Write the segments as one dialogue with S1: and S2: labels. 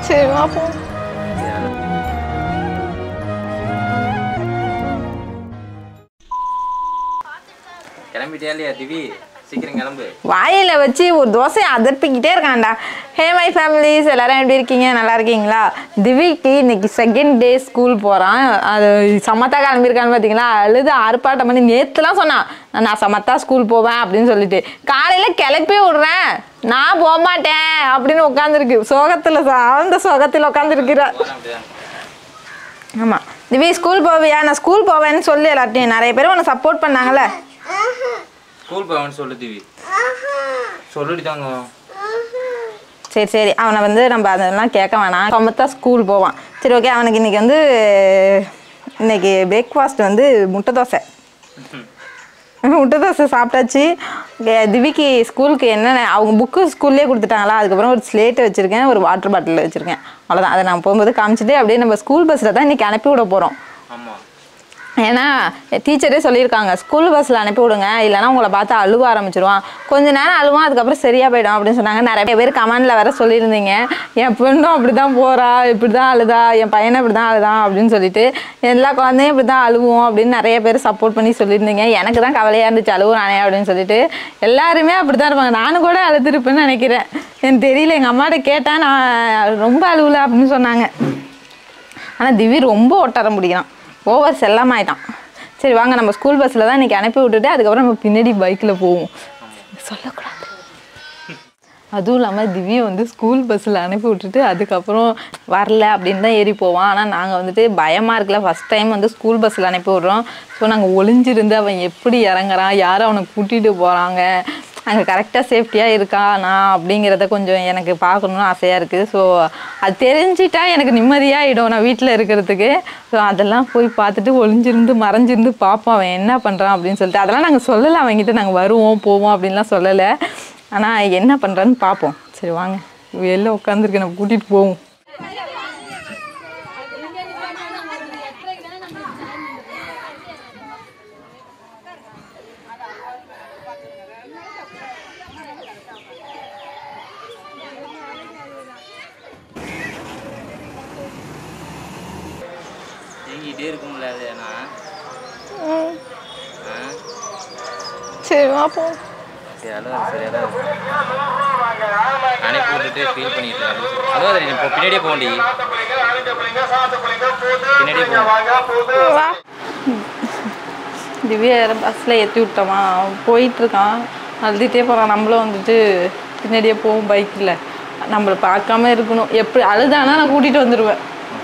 S1: சரி வா போ.
S2: கிளம்பிட்டியா இல்லையா திவி? சீக்கிரம் கிளம்பு.
S1: வாயில வச்சு ஒரு தோசையை அதப்பிக்கிட்டே இருக்கான்டா. ஹே மை ஃபேமிலிஸ், எல்லாரும் எப்படி இருக்கீங்க? நல்லா இருக்கீங்களா? திவிக்கு இன்னைக்கு செகண்ட் டே ஸ்கூல் போகிறான். அது சமத்தா கிளம்பியிருக்கான்னு பார்த்தீங்களா? அழுது ஆர்ப்பாட்டம் பண்ணி நேற்றுலாம் சொன்னான் நான் சமத்தா ஸ்கூல் போவேன் அப்படின்னு சொல்லிட்டு. காலையில் கிளப்பி விட்றேன், நான் போக மாட்டேன் அப்படின்னு உட்காந்துருக்கு. சோகத்தில் ஆழ்ந்த சோகத்தில் உட்காந்துருக்கிற. ஆமாம் திவி ஸ்கூல் போவியா? நான் ஸ்கூல் போவேன்னு சொல்லி எல்லாத்தையும் நிறைய பேர் உன்னை சப்போர்ட் பண்ணாங்கல்ல.
S2: ஸ்கூல் போவேன்னு சொல்லு திவி. சொல்லிட்டாங்க.
S1: சரி சரி, அவனை வந்து நம்ம அதெல்லாம் கேட்க வேணாம். சமத்தா ஸ்கூல் போவான். சரி ஓகே, அவனுக்கு இன்றைக்கி வந்து இன்னைக்கு பிரேக்ஃபாஸ்ட் வந்து முட்டை தோசை. முட்டை தோசை சாப்பிட்டாச்சு. திவிக்கு ஸ்கூலுக்கு என்னென்ன அவங்க புக்கு ஸ்கூல்லேயே கொடுத்துட்டாங்களா. அதுக்கப்புறம் ஒரு ஸ்லேட்டு வச்சுருக்கேன், ஒரு வாட்டர் பாட்டில் வச்சுருக்கேன். அவ்வளோதான். அதை நான் போகும்போது காமிச்சிட்டு அப்படியே நம்ம ஸ்கூல் பஸ்ஸில் தான் இன்றைக்கி அனுப்பி விட போகிறோம்.
S2: ஆமாம்,
S1: ஏன்னா டீச்சரே சொல்லியிருக்காங்க ஸ்கூல் பஸ்ஸில் அனுப்பி விடுங்க, இல்லைனா உங்களை பார்த்து அழுவ ஆரம்பிச்சிடுவான். கொஞ்ச நேரம் அழுவான், அதுக்கப்புறம் சரியாக போயிடும் அப்படின்னு சொன்னாங்க. நிறைய பேர் கமெண்டில் வேறு சொல்லியிருந்தீங்க, என் பொண்ணும் அப்படி தான் போகிறா, இப்படி தான் அழுதா, என் பையனை இப்படி தான் அழுதான் அப்படின்னு சொல்லிட்டு. எல்லா குழந்தையும் இப்படி தான் அழுவோம் அப்படின்னு நிறைய பேர் சப்போர்ட் பண்ணி சொல்லியிருந்தீங்க. எனக்கு தான் கவலையாக இருந்துச்சு அழுவுறானே அப்படின்னு சொல்லிட்டு. எல்லாருமே அப்படி தான் இருப்பாங்க. நானும் கூட அழுதுருப்பேன்னு நினைக்கிறேன். எனக்கு தெரியல, எங்கள் அம்மாட்ட கேட்டேன், நான் ரொம்ப அழுவலை அப்படின்னு சொன்னாங்க. ஆனால் திவி ரொம்ப ஒட்டற முடியும், ஓவர் செல்லமாயிட்டான். சரி வாங்க நம்ம ஸ்கூல் பஸ்ஸில் தான் இன்றைக்கி அனுப்பி விட்டுட்டு அதுக்கப்புறம் நம்ம பின்னாடி பைக்கில் போவோம். சொல்லக்கூடாது. அதுவும் இல்லாமல் திவியை வந்து ஸ்கூல் பஸ்ஸில் அனுப்பி விட்டுட்டு அதுக்கப்புறம் வரல அப்படின்னு தான் ஏறி போவான். ஆனால் நாங்கள் வந்துட்டு பயமாக இருக்குல்ல, ஃபஸ்ட் டைம் வந்து ஸ்கூல் பஸ்ஸில் அனுப்பி விட்றோம். ஸோ நாங்கள் ஒளிஞ்சிருந்து அவன் எப்படி இறங்குறான், யாரும் அவனை கூட்டிகிட்டு போகிறாங்க, அங்கே கரெக்டாக சேஃப்டியாக இருக்கானா அப்படிங்கிறத கொஞ்சம் எனக்கு பார்க்கணுன்னு ஆசையாக இருக்குது. ஸோ அது தெரிஞ்சிட்டா எனக்கு நிம்மதியாகிடும் நான் வீட்டில் இருக்கிறதுக்கு. ஸோ அதெல்லாம் போய் பார்த்துட்டு ஒளிஞ்சிருந்து மறைஞ்சிருந்து பார்ப்போம் அவன் என்ன பண்ணுறான் அப்படின்னு சொல்லிட்டு. அதெல்லாம் நாங்கள் சொல்லலை அவங்ககிட்ட, நாங்கள் வருவோம் போவோம் அப்படின்லாம் சொல்லலை. ஆனால் என்ன பண்ணுறான்னு பார்ப்போம். சரி வாங்க, வெளில உட்காந்துருக்கு, நம்ம கூட்டிகிட்டு போவோம். சரி வாப்போம்.
S2: அனுப்பி விட்டுட்டு ஃபீல் பண்ணிட்டு அதாவது இப்போ பின்னாடியே போண்டி, பின்னாடியே போ.
S1: திவ்யா பஸ்ஸில் ஏற்றி விட்டோமா, போயிட்டுருக்கான், அழுதுகிட்டே போகிறான். நம்மளும் வந்துட்டு பின்னாடியே போவோம் பைக்கில். நம்மளை பார்க்காம இருக்கணும். எப்படி அழுதானா நான் கூட்டிகிட்டு வந்துடுவேன்.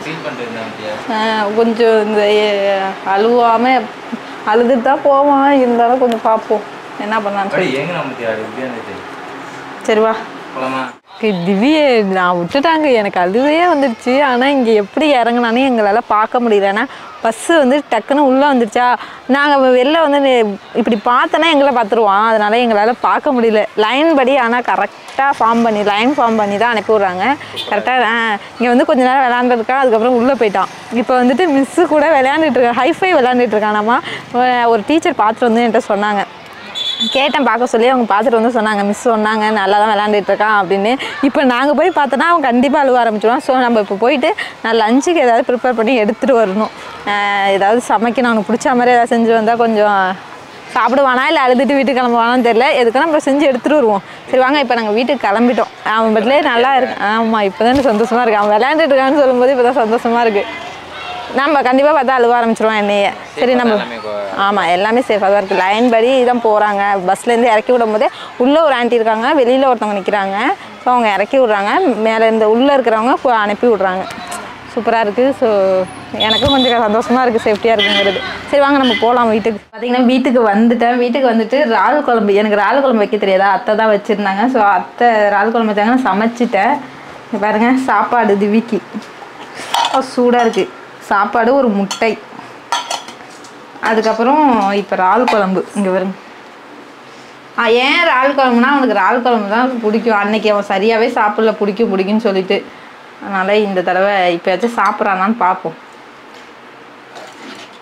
S1: கொஞ்சம் இந்த அழுவாமல் அழுதுட்டு தான் போவான், இருந்தாலும் கொஞ்சம் பார்ப்போம் என்ன பண்ணான்னு. சரி வா. திவ்யே நான் விட்டுட்டாங்க, எனக்கு அழுவையே வந்துடுச்சு. ஆனால் இங்கே எப்படி இறங்கினானே எங்களால் பார்க்க முடியல. ஏன்னா பஸ்ஸு வந்து டக்குன்னு உள்ளே வந்துடுச்சா, நாங்கள் வெளில வந்து இப்படி பார்த்தோன்னா எங்களை பார்த்துருவான், அதனால் எங்களால் பார்க்க முடியல லைன் படி. ஆனால் கரெக்டாக லைன் ஃபார்ம் பண்ணி தான் அனுப்பி விட்றாங்க. கரெக்டாக இங்கே வந்து கொஞ்சம் நேரம் விளையாண்டுருக்கான், அதுக்கப்புறம் உள்ளே போயிட்டான். இப்போ வந்துட்டு மிஸ்ஸு கூட விளையாண்டுட்டுருக்கான், ஹைஃபை விளையாண்டுட்டுருக்கானாமா. ஒரு டீச்சர் பார்த்துட்டு வந்து என்கிட்ட சொன்னாங்க, கேட்டேன் பார்க்க சொல்லி. அவங்க பார்த்துட்டு வந்து சொன்னாங்க, மிஸ் சொன்னாங்க நல்லா தான் விளையாண்டுட்டுருக்கான் அப்படின்னு. இப்போ நாங்கள் போய் பார்த்தோன்னா அவன் கண்டிப்பாக அழுவ ஆரம்பிச்சிடுவான். ஸோ நம்ம இப்போ போயிட்டு நான் லஞ்சுக்கு ஏதாவது ப்ரிப்பேர் பண்ணி எடுத்துகிட்டு வரணும். ஏதாவது சமைக்கணும், அவனுக்கு பிடிச்ச மாதிரி ஏதாவது செஞ்சு வந்தால் கொஞ்சம் சாப்பிடுவானா இல்லை அழுதுட்டு வீட்டுக்கு கிளம்புவானான்னு தெரியல. எதுக்குன்னா நம்ம செஞ்சு எடுத்துகிட்டு வருவோம். சரி வாங்க, இப்போ நாங்கள் வீட்டுக்கு கிளம்பிட்டோம். அவன் பட்டிலே நல்லா இருக்கு. ஆமாம், இப்போ தான் சந்தோஷமாக இருக்குது. அவன் விளையாண்டுட்டு இருக்கான்னு சொல்லும்போது இப்போ தான் சந்தோஷமாக இருக்குது. நம்ம கண்டிப்பாக பார்த்தா அழுவ ஆரம்பிச்சிடுவான் என்னையே. சரி நம்ம ஆமாம் எல்லாமே சேஃபாக தான் இருக்குது. லைன் படி தான் போகிறாங்க. பஸ்லேருந்து இறக்கி விடும் போதே உள்ளே ஒரு ஆண்டி இருக்காங்க, வெளியில் ஒருத்தவங்க நிற்கிறாங்க. ஸோ அவங்க இறக்கி விட்றாங்க, மேலேருந்து உள்ளே இருக்கிறவங்க அனுப்பி விட்றாங்க. சூப்பராக இருக்குது. ஸோ எனக்கும் கொஞ்சம் சந்தோஷமாக இருக்குது, சேஃப்டியாக இருக்குங்கிறது. சரி வாங்க நம்ம போகலாம் வீட்டுக்கு. பார்த்திங்கன்னா வீட்டுக்கு வந்துட்டேன். வீட்டுக்கு வந்துட்டு இறால் குழம்பு, எனக்கு இறால் குழம்பு வைக்க தெரியாதா, அத்தை தான் வச்சுருந்தாங்க. ஸோ அத்தை இறால் குழம்பு வச்சாங்க, நான் சமைச்சிட்டேன். பாருங்கள் சாப்பாடு திவிக்கு சூடாக இருக்குது. சாப்பாடு, ஒரு முட்டை, அதுக்கப்புறம் இப்போ இறால் குழம்பு. இங்கே வருங்க. ஏன் இறால் குழம்புனா அவனுக்கு இறால் குழம்பு தான் பிடிக்கும். அன்னைக்கு அவன் சரியாகவே சாப்பிடல, பிடிக்குன்னு சொல்லிட்டு. அதனால் இந்த தடவை இப்போயாச்சும் சாப்பிட்றானான்னு பார்ப்போம்.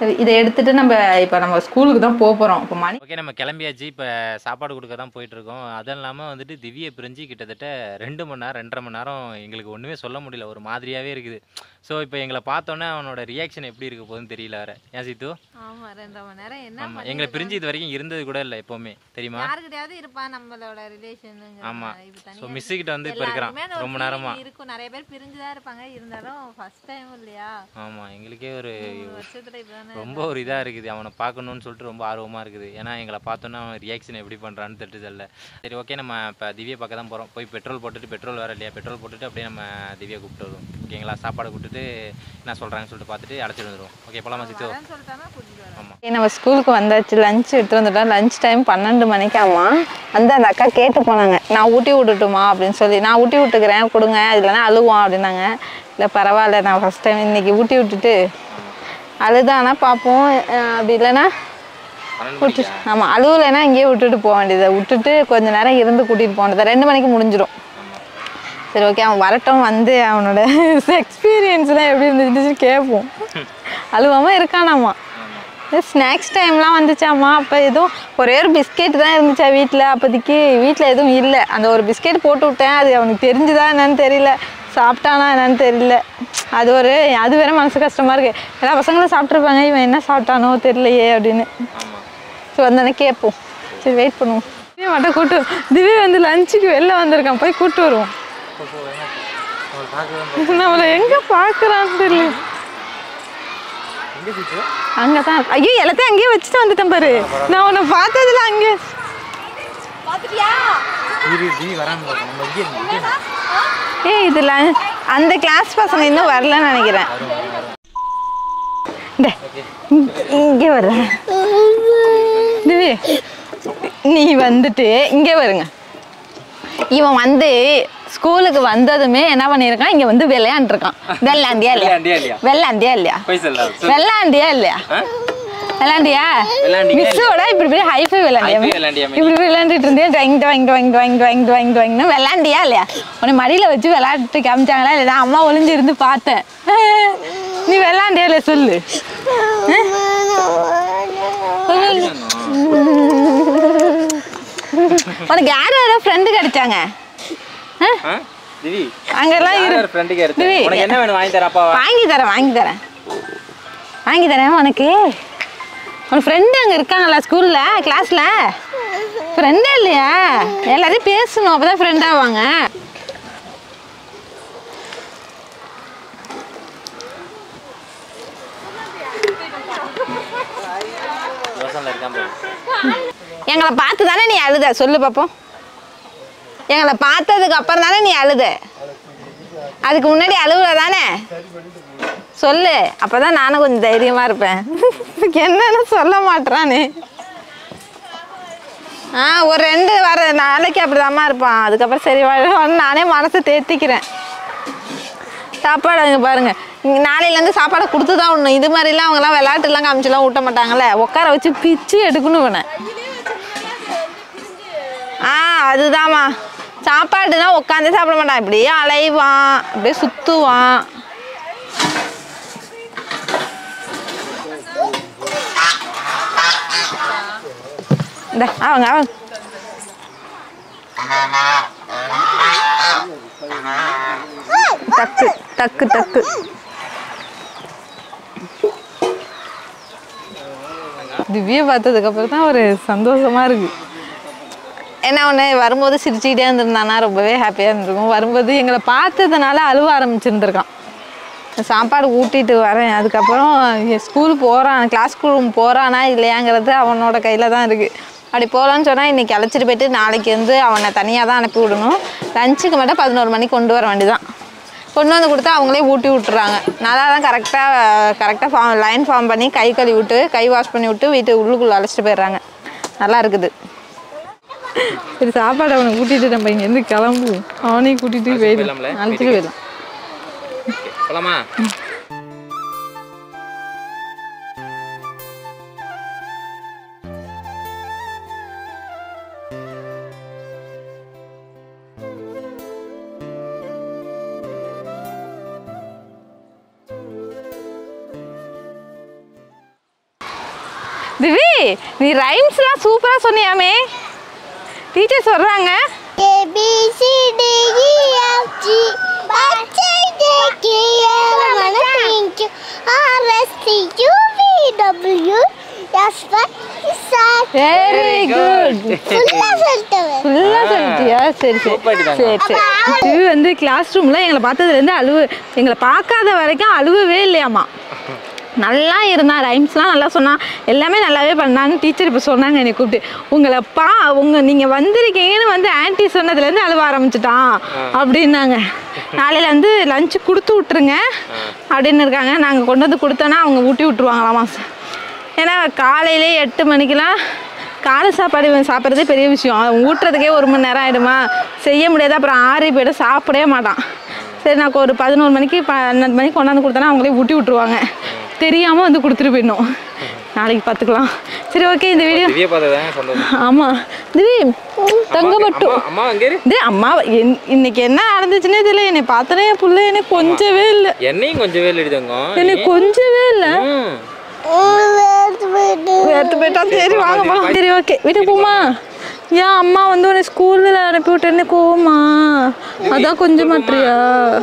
S1: சரி இதை எடுத்துட்டு நம்ம ஸ்கூலுக்கு தான் போகிறோம் இப்போ மணி.
S2: ஓகே நம்ம கிளம்பியாச்சு. இப்போ சாப்பாடு கொடுக்க தான் போயிட்டுருக்கோம். அதுவும் இல்லாமல் வந்துட்டு திவ்யை பிரிஞ்சு கிட்டத்தட்ட 2 மணி நேரம் 2.5 மணி நேரம் எங்களுக்கு ஒன்றுமே சொல்ல முடியல. ஒரு மாதிரியாகவே இருக்குது. ஸோ இப்போ எங்களை பார்த்தோன்னே அவனோட ரியாக்ஷன் எப்படி இருக்க போகுதுன்னு தெரியல வேறு. ஏன் சீத்து?
S3: ஆமாம் 2.5 மணி நேரம் என்ன.
S2: ஆமாம் எங்களை பிரிஞ்சு இது வரைக்கும் இருந்தது கூட இல்லை எப்போவுமே தெரியுமா.
S3: யாருக்கிட்டையாவது இருப்பான் நம்மளோட ரிலேஷனுங்க.
S2: ஆமாம் ஸோ மிஸ்ஸுக்கிட்ட வந்து இப்போ இருக்கிறான் ரொம்ப நேரமாக.
S3: இருக்கும் நிறைய பேர் பிரிஞ்சு தான் இருப்பாங்க. இருந்தாலும் ஃபர்ஸ்ட் டைம் இல்லையா.
S2: ஆமாம் எங்களுக்கே ஒரு
S3: வருஷத்துல இப்போ
S2: ரொம்ப ஒரு இதாக இருக்குது. அவனை பார்க்கணுன்னு சொல்லிட்டு ரொம்ப ஆர்வமாக இருக்குது. ஏன்னா எங்களை பார்த்தோன்னா அவன் ரியாக்ஷன் எப்படி பண்ணுறான்னு தெரிஞ்சதில்ல. சரி ஓகே நம்ம இப்போ திவ்யை பார்க்க தான் போகிறோம். போய் பெட்ரோல் போட்டுட்டு பெட்ரோல் வேறு இல்லையா பெட்ரோல் போட்டுட்டு அப்படியே நம்ம திவ்யை கூப்பிட்டு வருவோம். ஓகேங்களா சாப்பாடு கூப்பிட்டுட்டு என்ன சொல்கிறாங்கன்னு சொல்லிட்டு பார்த்துட்டு அழைச்சிட்டு வந்துடுவோம். ஓகே போகலாமா சித்து?
S1: ஆமாம் நம்ம ஸ்கூலுக்கு வந்தாச்சு. லஞ்ச் எடுத்து வந்துட்டோம். லஞ்ச் டைம் 12 மணிக்காமா அந்த அக்கா கேட்டு போனாங்க நான் ஊட்டி விட்டுட்டுமா அப்படின்னு சொல்லி. நான் ஊட்டி விட்டுக்கிறேன் கொடுங்க இல்லைன்னா அழுவான் அப்படின்னாங்க. இல்லை பரவாயில்ல நான் ஃபஸ்ட் டைம் இன்றைக்கி ஊட்டி விட்டுட்டு அழுதானா பார்ப்போம் அப்படி இல்லைன்னா விட்டு. ஆமாம் அழுவலைன்னா இங்கேயே விட்டுட்டு போக வேண்டியதை விட்டுட்டு கொஞ்சம் நேரம் இருந்து கூட்டிகிட்டு போனது 2 மணிக்கு முடிஞ்சிடும். சரி ஓகே அவன் வரட்டும் வந்து அவனோட எக்ஸ்பீரியன்ஸ்லாம் எப்படி இருந்துச்சுன்னு கேட்போம். அழுவாமல் இருக்கானாம்மா. ஸ்நாக்ஸ் டைம்லாம் வந்துச்சாம்மா. அப்போ எதுவும் ஒரே ஒரு பிஸ்கெட் தான் இருந்துச்சா வீட்டில். அப்போதைக்கு வீட்டில் எதுவும் இல்லை. அந்த ஒரு பிஸ்கெட் போட்டு விட்டேன். அது அவனுக்கு தெரிஞ்சுதா என்னன்னு தெரியல. சாப்பிட்டானா என்னன்னு தெரியல. அது வேற மனசு கஷ்டமாக இருக்குது. எல்லா பசங்களும் சாப்பிட்ருப்பாங்க. இவன் என்ன சாப்பிட்டானோ தெரியலையே அப்படின்னு. ஸோ வந்தோடனே கேட்போம். சரி வெயிட் பண்ணுவோம். திவ்யா மட்டும் கூப்பிட்டு திவ்யா வந்து லஞ்சுக்கு வெளில வந்திருக்கான். போய் கூப்பிட்டு வருவோம். நம்மளை எங்கே பார்க்குறான்னு தெரியல. அங்கே தான். ஐயோ எல்லாத்தையும் அங்கேயே வச்சுட்டு வந்துட்டேன் பாரு. நான் உன்னை பார்த்ததுல அங்கே இதுல அந்த கிளாஸ் பசங்க இன்னும் வரலன்னு நினைக்கிறேன். இங்கே வர்ற நீ வந்துட்டு இங்கே வருங்க. இவன் வந்து ஸ்கூலுக்கு வந்ததுமே என்ன பண்ணியிருக்கான் இங்கே வந்து விளையாண்டுருக்கான். வெள்ளாண்டியா இல்லையா வெள்ளாண்டியா இல்லையா வெள்ளாண்டியா இல்லையா விளையாண்டியா மிஸ்ஸோட இப்படி ஹைஃபை விளையாண்டியா இப்படி விளையாண்டுட்டு இருந்தேன். விளையாண்டியா இல்லையா உன்னை மடியில் வச்சு விளையாட்டு காமிச்சாங்களா இல்லையா? அம்மா ஒளிஞ்சு இருந்து பார்த்தேன். நீ விளையாண்டியா இல்லையா சொல்லு. உனக்கு யார் யாரோ ஃப்ரெண்டு கிடைச்சாங்க அங்கெல்லாம் வாங்கி தரேன் உனக்கு. உன் ஃப்ரெண்டு அங்கே இருக்காங்களா ஸ்கூலில் கிளாஸில்? ஃப்ரெண்டே இல்லையா? எல்லாரையும் பேசணும் அப்போ தான் ஃப்ரெண்ட் ஆவாங்க. எங்களை பார்த்து தானே நீ அழுத சொல்லு பார்ப்போம். எங்களை பார்த்ததுக்கு அப்புறம் தானே நீ அழுத. அதுக்கு முன்னாடி அழுகுற தானே சொல்லு. அப்போதான் நானும் கொஞ்சம் தைரியமாக இருப்பேன். என்னன்னு சொல்ல மாட்டேறானே. ஒரு 2 வர நாளைக்கு அப்படிதாம்மா இருப்பான். அதுக்கப்புறம் சரி நானே மனசை தேர்த்திக்கிறேன். சாப்பாடு அங்கே பாருங்க. நாளையிலேருந்து சாப்பாடை கொடுத்து தான் விடணும். இது மாதிரிலாம் அவங்களாம் விளையாட்டுலாம் காமிச்சுலாம் ஊட்ட மாட்டாங்கல்ல. உட்கார வச்சு பிச்சு எடுக்கணும் வேணேன். அதுதாம்மா சாப்பாடுனா உட்காந்து சாப்பிட மாட்டான். இப்படியே அலைவான் அப்படியே சுற்றுவான். அவங்க டக்கு டக்கு டக்கு திவ்யா பார்த்ததுக்கு அப்புறம் தான் ஒரு சந்தோஷமா இருக்கு. என்ன ஒன்று வரும்போது சிரிச்சுக்கிட்டே இருந்திருந்தானா ரொம்பவே ஹாப்பியாக இருந்திருக்கும். வரும்போது எங்களை பார்த்ததுனால அழுவ ஆரம்பிச்சிருந்துருக்கான். சாப்பாடு ஊட்டிட்டு வரேன். அதுக்கப்புறம் ஸ்கூல் போகிறான் கிளாஸ் ரூம் போகிறானா இல்லையாங்கிறது அவனோட கையில் தான் இருக்குது. அப்படி போகலான்னு சொன்னால் இன்றைக்கி அழைச்சிட்டு போய்ட்டு நாளைக்கு வந்து அவனை தனியாக தான் அனுப்பி விடணும். லஞ்சுக்கு மட்டும் 11 மணிக்கு கொண்டு வர வேண்டியதான். கொண்டு வந்து கொடுத்தா அவங்களே ஊட்டி விட்டுறாங்க. நல்லா தான் கரெக்டாக லைன் ஃபார்ம் பண்ணி கை கழுவி விட்டு கை வாஷ் பண்ணி விட்டு வீட்டுக்கு உள்ளுக்குள்ளே அழைச்சிட்டு போயிடுறாங்க. நல்லா இருக்குது. சரி சாப்பாடு அவனை கூட்டிகிட்டு நம்ம இங்கேருந்து கிளம்புவோம். அவனையும் கூட்டிகிட்டு போயிடலாம். அழைச்சிட்டு போயிடலாம். திவி நீ ரைம்ஸ்லாம் சூப்பரா சொன்னியாமே டீச்சர் சொல்றாங்க வெரி குட் ஃபுல்லா சொல்லிட்டியா சரி திவி வந்து கிளாஸ் ரூம்ல எங்களை பார்த்ததுலேருந்து எங்களை பார்க்காத வரைக்கும் அழுவவே இல்லையாமா நல்லா இருந்தான் ரைம்ஸ்லாம் நல்லா சொன்னான் எல்லாமே நல்லாவே பண்ணான்னு டீச்சர் இப்போ சொன்னாங்க என்னை கூப்பிட்டு நீங்கள் வந்திருக்கீங்கன்னு வந்து ஆன்ட்டி சொன்னதுலேருந்து அழுவ ஆரம்பிச்சிட்டான் அப்படின்னாங்க நாளையில் வந்து லஞ்சு கொடுத்து விட்ருங்க அப்படின்னு இருக்காங்க நாங்கள் கொண்டு வந்து கொடுத்தோன்னா அவங்க ஊட்டி விட்ருவாங்களாமா ஏன்னா காலையிலே 8 மணிக்கெலாம் காலை சாப்பாடு சாப்பிட்றதே பெரிய விஷயம் ஊட்டுறதுக்கே 1 மணி நேரம் ஆகிடுமா செய்ய முடியாது அப்புறம் ஆறி போய்ட்டு சாப்பிடவே மாட்டான் சரி நான் ஒரு 11 மணிக்கு 12 மணிக்கு கொண்டாந்து கொடுத்தேன்னா அவங்களே ஊட்டி விட்ருவாங்க தெரியாமல் வந்து கொடுத்துட்டு போயிடணும் நாளைக்கு பார்த்துக்கலாம் சரி ஓகே இந்த வீடியோ ஆமாம் திவி தங்க மட்டும் அம்மா இன்னைக்கு என்ன நடந்துச்சுன்னே தெரியல என்னை பார்த்தனே என் பிள்ளை என்னை கொஞ்சவே இல்லை என்னை கொஞ்சவே இல்லை வேர்த்து போயிட்டா சரி வாங்கம்மா சரி ஓகே வீட்டுக்கு போமா ஏன் அம்மா வந்து உன்னை ஸ்கூலில் அனுப்பி விட்டேன்னு கோவமா அதான் கொஞ்சம் மாட்டியா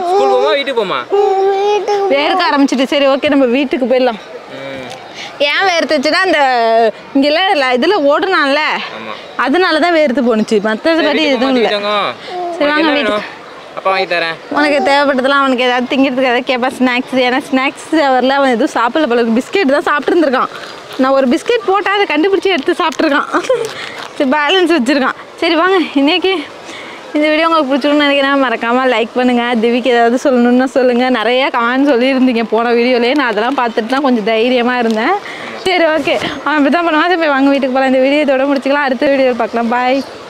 S1: வேர்க்க ஆரம்பிச்சிட்டு சரி ஓகே நம்ம வீட்டுக்கு போயிடலாம் ஏன் வேர்த்துச்சுன்னா அந்த இங்கெல்லாம் இதில் ஓடுனான்ல அதனால தான் வேர்த்து போணுச்சு மற்றபடி எதுவும் இல்லை சரி வாங்க வீட்டுக்கு உனக்கு தேவைப்பட்டதெல்லாம் அவனுக்கு ஏதாவது திங்கிறதுக்கு ஏதாவது கேட்பான் ஸ்நாக்ஸ் ஏன்னா ஸ்நாக்ஸ் ஹவரில் அவன் எதுவும் சாப்பிடல போல பிஸ்கெட் தான் சாப்பிட்ருந்துருக்கான் நான் ஒரு பிஸ்கெட் போட்டால் அதை கண்டுபிடிச்சி எடுத்து சாப்பிட்ருக்கான் சரி பேலன்ஸ் வச்சுருக்கான் சரி வாங்க இன்றைக்கி இந்த வீடியோ உங்களுக்கு பிடிச்சிருக்குன்னு நினைக்கிறேன் மறக்காமல் லைக் பண்ணுங்கள் திவிக்கு ஏதாவது சொல்லணுன்னா சொல்லுங்கள் நிறையா கமெண்ட் சொல்லியிருந்தீங்க போன வீடியோலேயே நான் அதெல்லாம் பார்த்துட்டு தான் கொஞ்சம் தைரியமாக இருந்தேன் சரி ஓகே அவன் அப்படி தான் பண்ணுவான் போய் வாங்க வீட்டுக்கு போகலாம் இந்த வீடியோ இதோட முடிச்சுக்கலாம் அடுத்த வீடியோ பார்க்கலாம் பாய்